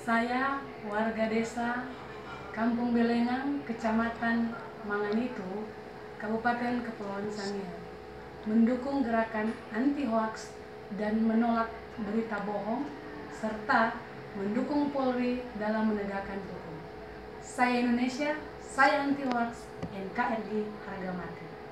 Saya warga desa Kampung Belengang, Kecamatan Manganitu, Kabupaten Kepulauan Sangihe, mendukung gerakan anti hoaks dan menolak berita bohong, serta mendukung Polri dalam menegakkan hukum. Saya Indonesia, saya anti hoaks, NKRI harga mati.